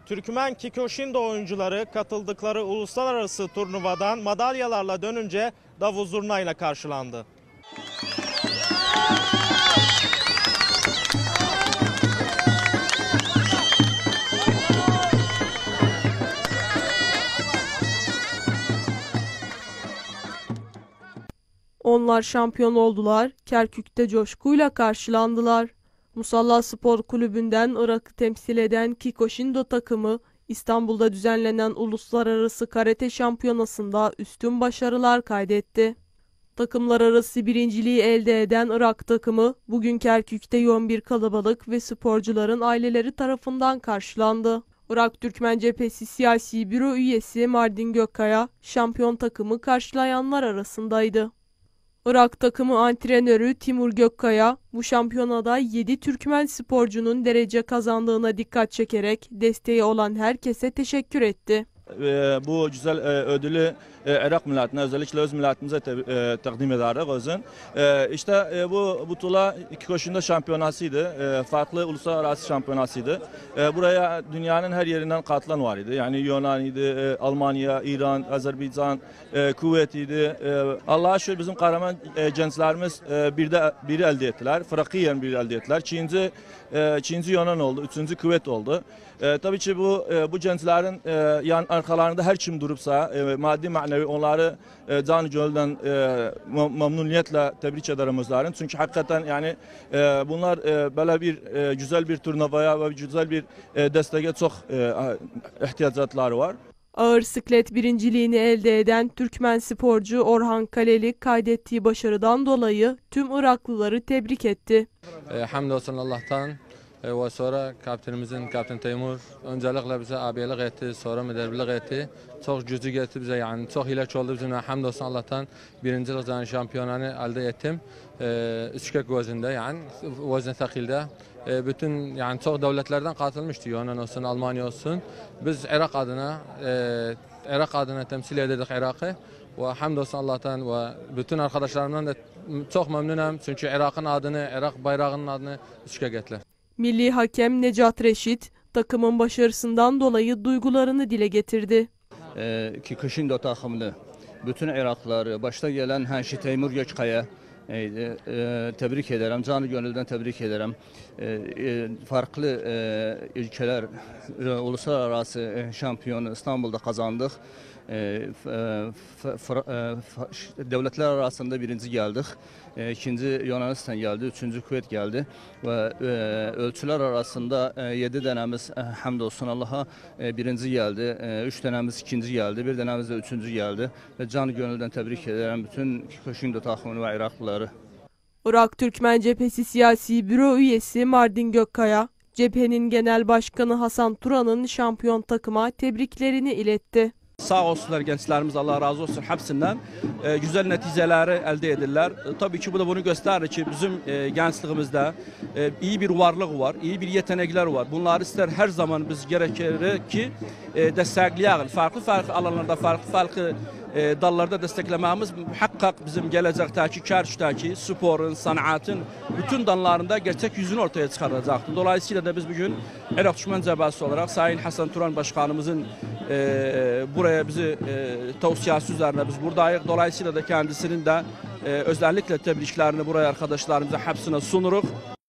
Türkmen Kikoshindo oyuncuları katıldıkları uluslararası turnuvadan madalyalarla dönünce davul zurnayla karşılandı. Onlar şampiyon oldular, Kerkük'te coşkuyla karşılandılar. Musalla Spor Kulübü'nden Irak'ı temsil eden Kikoshindo takımı, İstanbul'da düzenlenen Uluslararası Karate Şampiyonası'nda üstün başarılar kaydetti. Takımlar arası birinciliği elde eden Irak takımı, bugün Kerkük'te yoğun bir kalabalık ve sporcuların aileleri tarafından karşılandı. Irak Türkmen Cephesi Siyasi Büro üyesi Mardin Gökkaya, şampiyon takımı karşılayanlar arasındaydı. Irak takımı antrenörü Timur Gökkaya, bu şampiyonada 7 Türkmen sporcunun derece kazandığına dikkat çekerek desteği olan herkese teşekkür etti. Bu güzel ödülü Irak milletine, özellikle öz milletimize takdim ederiz özün. İşte bu tula Kikoshindo şampiyonasıydı. Farklı uluslararası şampiyonasıydı. Buraya dünyanın her yerinden katılan var idi. Yani Yunan'ydı, Almanya, İran, Azerbaycan, Kuvvet'iydi. Allah'a şükür bizim kahraman gençlerimiz biri elde ettiler. Frakiyen biri elde ettiler. Çinci Yunan oldu, üçüncü Kuvvet oldu. Tabii ki bu gençlerin yan arkalarında her kim durupsa maddi manevi onları canı gönülden memnuniyetle tebrik ederim özlerin. Çünkü hakikaten yani bunlar böyle bir güzel bir turnuvaya ve güzel bir desteğe çok ihtiyaçları var. Ağır siklet birinciliğini elde eden Türkmen sporcu Orhan Kaleli kaydettiği başarıdan dolayı tüm Iraklıları tebrik etti. Hamdolsun Allah'tan. Ve sonra kaptanımızın Kaptan Teymur öncelikle bize abilik etti, sonra müderbilik etti. Çok cüzük etti bize, yani çok ilaç oldu bizimle. Hamdolsun Allah'tan birincilik yani şampiyonanı elde ettim. Üçkek vazinde, yani vazn thakilde. Bütün yani çok devletlerden katılmıştı, Yunan olsun, Almanya olsun. Biz Irak adına temsil edildik Irak'ı. Ve hamdolsun Allah'tan ve bütün arkadaşlarımdan da çok memnunum. Çünkü Irak'ın adını, Irak bayrağının adını üçkek ettiler. Milli hakem Necat Reşit, takımın başarısından dolayı duygularını dile getirdi. Kikoshindo takımını, bütün Iraklıları, başta gelen Henşi Teymur Gökkaya tebrik ederim, canı gönülden tebrik ederim. Farklı ülkeler, uluslararası şampiyonu İstanbul'da kazandık. Devletler arasında birinci geldik, ikinci Yunanistan geldi, üçüncü Kuvvet geldi ve ölçüler arasında 7 denemiz hamdolsun Allah'a birinci geldi, 3 denemiz ikinci geldi, bir denemiz de üçüncü geldi ve canı gönülden tebrik ederim bütün Kikoshindo takımını ve Iraklıları. Irak Türkmen Cephesi Siyasi Büro üyesi Mardin Gökkaya, cephenin genel başkanı Hasan Turan'ın şampiyon takıma tebriklerini iletti. Sağ olsunlar gençlerimiz, Allah razı olsun hepsinden güzel neticeleri elde edirler. Tabii ki bu da bunu gösterir ki bizim gençliğimizde iyi bir varlık var, iyi bir yetenekler var. Bunları ister her zaman biz gerekir ki destekleyelim. Farklı alanlarda, farklı dallarda desteklememiz muhakkak bizim gelecekteki, Kerkük'teki sporun, sanatın bütün dallarında gerçek yüzünü ortaya çıkaracaktır. Dolayısıyla da biz bugün Irak Türkmen Cephesi olarak Sayın Hasan Turan Başkanımızın buraya bizi tavsiyesi üzerine biz buradayız. Dolayısıyla da kendisinin de özellikle tebriklerini buraya arkadaşlarımıza hepsine sunuruz.